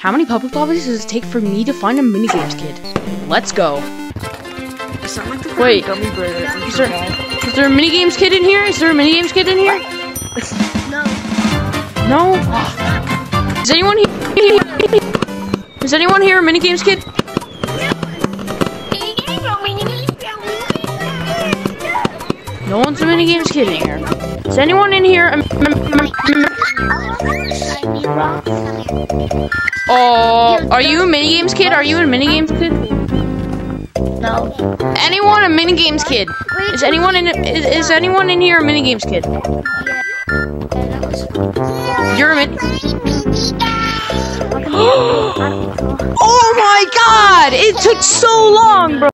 How many public lobbies does it take for me to find a minigames kid? Let's go. Wait, is there a minigames kid in here? Is there a minigames kid in here? No. No? Is anyone here? Is anyone here a minigames kid? No one's a minigames kid in here. Is anyone in here? Oh, are you a minigames kid? Are you a minigames kid? No. Anyone a minigames kid? Is anyone in here a minigames kid? You're a min. Oh my god! It took so long, bro.